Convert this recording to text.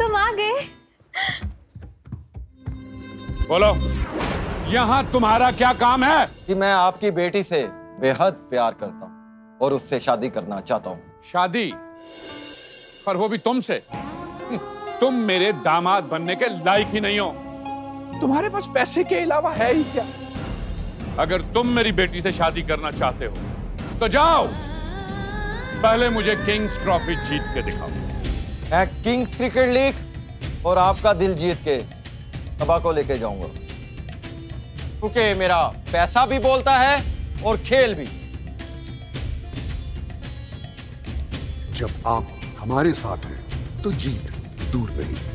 तुम आ गए। बोलो, यहाँ तुम्हारा क्या काम है? कि मैं आपकी बेटी से बेहद प्यार करता हूँ और उससे शादी करना चाहता हूँ। शादी? और वो भी तुमसे? तुम मेरे दामाद बनने के लायक ही नहीं हो। तुम्हारे पास पैसे के अलावा है ही क्या? अगर तुम मेरी बेटी से शादी करना चाहते हो तो जाओ, पहले मुझे किंग्स ट्रॉफी जीत के दिखाओ। मैं किंग्स क्रिकेट लीग और आपका दिल जीत के सबा को लेके जाऊंगा, क्योंकि मेरा पैसा भी बोलता है और खेल भी। जब आप हमारे साथ हैं तो जीत दूर नहीं।